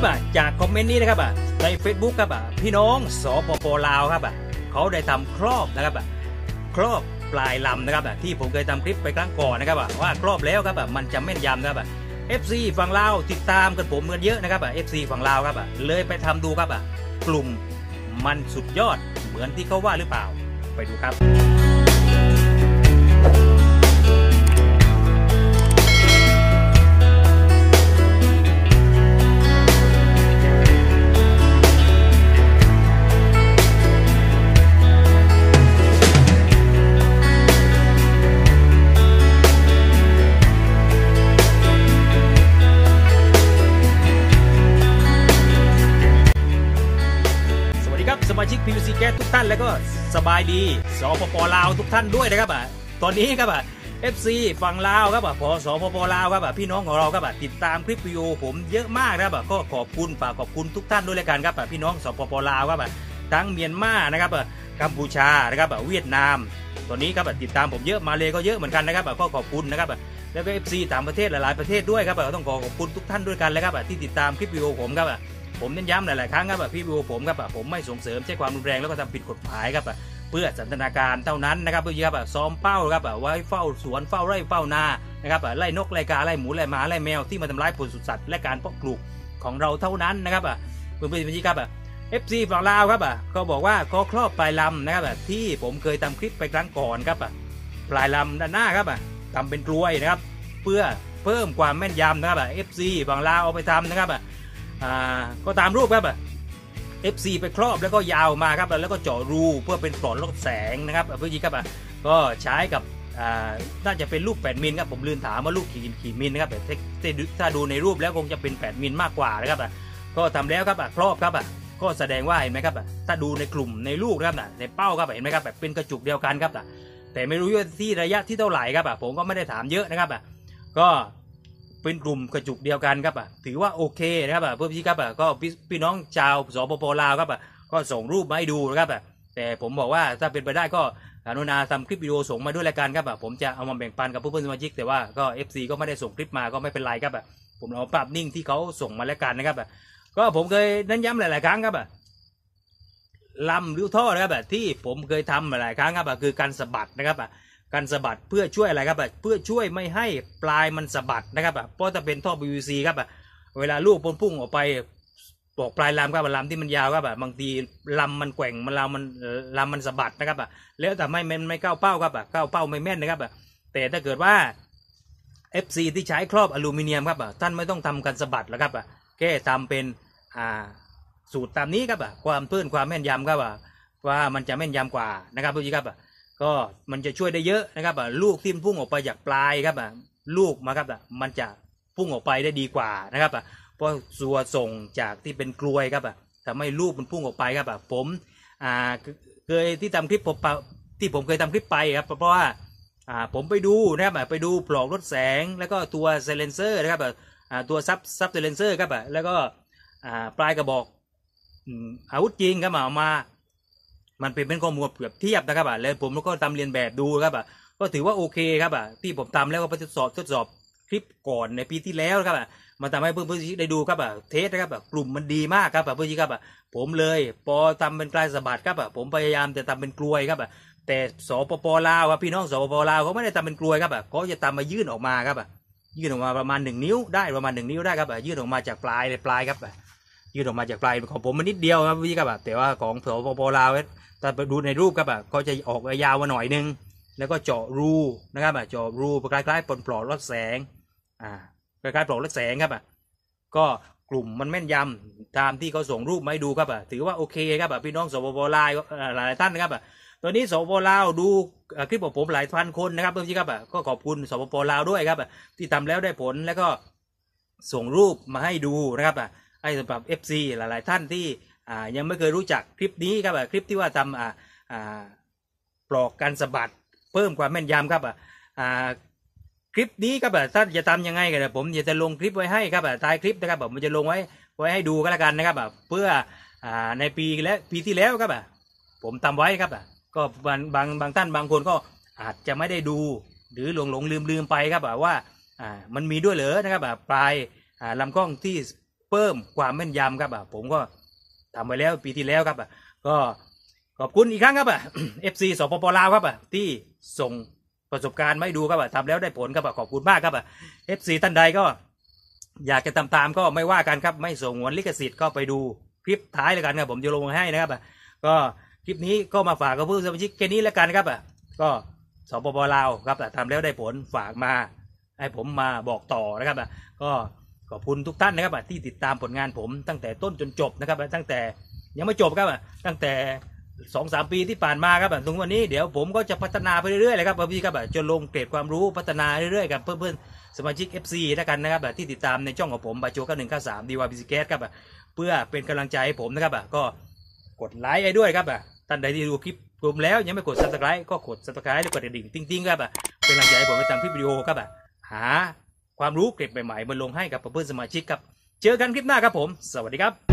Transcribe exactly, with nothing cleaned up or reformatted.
จากคอมเมนต์นี้นะครับใน เฟซบุ๊ก ครับพี่น้องสปป.ลาวครับเขาได้ทำครอบนะครับครอบปลายลำนะครับที่ผมเคยทำคลิปไปครั้งก่อนนะครับว่าครอบแล้วครับมันจะแม่นยำนะครับ เอฟ ซี ฝั่งลาวติดตามกันผมเงินเยอะนะครับ เอฟ ซี ฝั่งลาวครับเลยไปทำดูครับกลุ่มมันสุดยอดเหมือนที่เขาว่าหรือเปล่าไปดูครับสมาชิก พี วี ซี Gas ทุกท่านแล้วก็สบายดีสปป.ลาวทุกท่านด้วยนะครับตอนนี้ครับ เอฟ ซี ฝั่งลาวครับพอสปป.ลาวครับพี่น้องของเราครับติดตามคลิปวิดีโอผมเยอะมากนะครับก็ขอบคุณฝากขอบคุณทุกท่านด้วยเลยกันครับพี่น้องสปป.ลาวครับทั้งเมียนมานะครับกัมพูชานะครับเวียดนามตอนนี้ครับติดตามผมเยอะมาเลยก็เยอะเหมือนกันนะครับก็ขอบคุณนะครับแล้วก็ เอฟ ซี ต่างประเทศหลายๆประเทศด้วยครับต้องขอขอบคุณทุกท่านด้วยกันเลยครับที่ติดตามคลิปวิดีโอผมครับผมเน้นย้ำหลายๆครั้งครับพี่วิดีโอผมครับผมไม่ส่งเสริมใช้ความรุนแรงแล้วก็ทำผิดกฎหมายครับเพื่อสันทนาการเท่านั้นนะครับเพื่อครับซ้อมเป้าครับไว้เฝ้าสวนเฝ้าไร่เฝ้านานะครับไล่นกไล่กาไล่หมูไล่หมาไล่แมวที่มาทำร้ายผลสุดสัตว์และการเพาะปลูกของเราเท่านั้นนะครับเพื่อนๆพี่ครับ เอฟ ซี ฝั่งลาวครับก็บอกว่าก็ครอบปลายลำนะครับที่ผมเคยทำคลิปไปครั้งก่อนครับปลายลำด้านหน้าครับทำเป็นกลวยนะครับเพื่อเพิ่มความแม่นยำนะครับ เอฟ ซี ฝั่งลาวเอาไปทำนะครับอ่าก็ตามรูปครับ เอฟ ซี ไปครอบแล้วก็ยาวมาครับแล้วก็เจาะรูเพื่อเป็นปลอดลดแสงนะครับเพื่อที่ครับก็ใช้กับอ่าน่าจะเป็นรูปแปดมิลครับผมลืมถามว่ารูปกี่กี่มิลนะครับแต่ถ้าดูในรูปแล้วคงจะเป็นแปดมิลมากกว่านะครับก็ทำแล้วครับครอบครับก็แสดงว่าเห็นไหมครับถ้าดูในกลุ่มในลูกครับในเป้าครับเห็นไหมครับแบบเป็นกระจุกเดียวกันครับแต่ไม่รู้ว่าที่ระยะที่เท่าไหร่ครับผมก็ไม่ได้ถามเยอะนะครับก็เป็นกลุ่มกระจุกเดียวกันครับถือว่าโอเคนะครับเพื่อนพี่ครับก็พี่น้องชาวสปป.ลาวครับก็ส่งรูปมาให้ดูนะครับแต่ผมบอกว่าถ้าเป็นไปได้ก็อนุญาตทำคลิปวิดีโอส่งมาด้วยรายการครับผมจะเอามาแบ่งปันกับเพื่อนสมาชิกแต่ว่าก็ เอฟ ซี ก็ไม่ได้ส่งคลิปมาก็ไม่เป็นไรครับผมเอาภาพนิ่งที่เขาส่งมาแล้วกันนะครับก็ผมเคยนั้นย้ำหลายๆครั้งครับลำหรือท่อนะครับที่ผมเคยทำหลายครั้งครับคือการสะบัดนะครับการสะบัดเพื่อช่วยอะไรครับเพื่อช่วยไม่ให้ปลายมันสะบัดนะครับเพราะถ้าเป็นท่อ พี วี ซี ครับเวลาลูกปนพุ่งออกไปปลอกปลายลำครับลำที่มันยาวครับบางทีลำมันแกว่งมันลำมันลำมันสะบัดนะครับแล้วแต่ไม่ไม่ไม่เข้าเป้าครับเข้าเป้าไม่แม่นนะครับแต่ถ้าเกิดว่า เอฟ ซี ที่ใช้ครอบอลูมิเนียมครับท่านไม่ต้องทำการสะบัดแล้วครับแค่ทำเป็นอ่าสูตรตามนี้ครับความเพิ่มความแม่นยำครับว่ามันจะแม่นยำกว่านะครับพี่ครับก็มันจะช่วยได้เยอะนะครับลูกที่พุ่งออกไปจากปลายครับลูกมาครับมันจะพุ่งออกไปได้ดีกว่านะครับเพราะส่วนส่งจากที่เป็นกลวยครับทำให้ลูกมันพุ่งออกไปครับผมอ่าเคยที่ทำคลิปผมที่ผมเคยทำคลิปไปครับเพราะว่าอ่าผมไปดูนะครับไปดูปลอกลดแสงแล้วก็ตัวไซเลนเซอร์นะครับอ่าตัวซับซับไซเลนเซอร์ครับแล้วก็อ่าปลายกระบอกอาวุธจริงครับเอามามันเป็นเป็นข้อมูลเปรียบเทียบนะครับแล้วผมก็ทำเรียนแบบดูครับก็ถือว่าโอเคครับที่ผมทำแล้วก็ทดสอบทดสอบคลิปก่อนในปีที่แล้วครับมาทำให้เพื่อนๆได้ดูครับเทสนะครับกลุ่มมันดีมากครับเพื่อนๆครับผมเลยพอทำเป็นกลายสะบัดครับผมพยายามจะทำเป็นกลวยครับแต่สปป.ลาวพี่น้องสปป.ลาวเขาไม่ได้ทำเป็นกลวยครับเขาจะทำมายื่นออกมาครับยื่นออกมาประมาณหนึ่งนิ้วได้ประมาณหนึ่งนิ้วได้ครับยื่นออกมาจากปลายเลยปลายครับยื่นออกมาจากปลายของผมมันนิดเดียวครับพี่ครับแต่ว่าของสปป.ลาวถ้าไปดูในรูปครับก็จะออกยาวมาหน่อยนึงแล้วก็เจาะรูนะครับเจาะรูคล้ายๆปลปลอกลดแสงอ่าคล้ายๆปลอกลดแสงครับก็กลุ่มมันแม่นยำตามที่เขาส่งรูปมาให้ดูครับถือว่าโอเคครับพี่น้องสปป.ลาวหลายท่านนะครับตอนนี้สปป.ลาวดูคลิปของผมหลายพันคนนะครับเพื่อนพี่ครับก็ขอบคุณสปป.ลาวด้วยครับที่ทำแล้วได้ผลแล้วก็ส่งรูปมาให้ดูนะครับให้สำหรับ เอฟ ซี หลายๆท่านที่อ่ายังไม่เคยรู้จักคลิปนี้ครับคลิปที่ว่าทำอ่าอ่าปลอกการสะบัดเพิ่มความแม่นยำครับอ่าคลิปนี้ครับท่านจะทำยังไงกันผมจะลงคลิปไว้ให้ครับท้ายคลิปนะครับผมจะลงไว้ไว้ให้ดูกันละกันนะครับเพื่ออ่าในปีและปีที่แล้วครับผมทำไว้ครับก็บางบางบางท่านบางคนก็อาจจะไม่ได้ดูหรือหลงหลงลืมลืมไปครับว่าอ่ามันมีด้วยเหรอนะครับปลายอ่าลำกล้องที่ เเพิ่มความแม่นยำครับอ่ะผมก็ทำไปแล้วปีที่แล้วครับอ่ะก็ขอบคุณอีกครั้งครับอ่ะ เอฟ ซี สปปลาวครับอ่ะที่ส่งประสบการณ์มาให้ดูครับอ่ะทำแล้วได้ผลครับอ่ะขอบคุณมากครับอ่ะ เอฟ ซี ท่านใดก็อยากจะตามตามก็ไม่ว่ากันครับไม่ส่งงวนลิขสิทธิ์ก็ไปดูคลิปท้ายแล้วกันครับผมจะลงให้นะครับอ่ะก็คลิปนี้ก็มาฝากกับผู้สมาชิกแค่นี้แล้วกันครับอ่ะก็สปปลาวครับอ่ะทำแล้วได้ผลฝากมาให้ผมมาบอกต่อนะครับอ่ะก็ขอบคุณทุกท่านนะครับอ่ะที่ติดตามผลงานผมตั้งแต่ต้นจนจบนะครับอ่ะตั้งแต่ยังไม่จบครับอ่ะตั้งแต่สองสามปีที่ผ่านมาครับถึงวันนี้เดี๋ยวผมก็จะพัฒนาไปเรื่อยๆเลยครับพี่ครับจนลงเกรดความรู้พัฒนาเรื่อยๆกับเพื่อนๆสมาชิก เอฟ ซี แล้วกันนะครับที่ติดตามในช่องของผมบาโจเก้าหนึ่งเก้าสามดีวายบีซีแคสครับเพื่อเป็นกำลังใจให้ผมนะครับก็กดไลค์ให้ด้วยครับท่านใดที่ดูคลิปผมแล้วยังไม่กด ซับสไครบ์ ก็กด ซับสไครบ์ และกดกระดิ่งติ๊งๆครับเป็นกำลังใจให้ผมไปทำคลิปวิดีโอครับหาความรู้เกร็ดใหม่ๆมาลงให้กับเพื่อนๆสมาชิกครับเจอกันคลิปหน้าครับผมสวัสดีครับ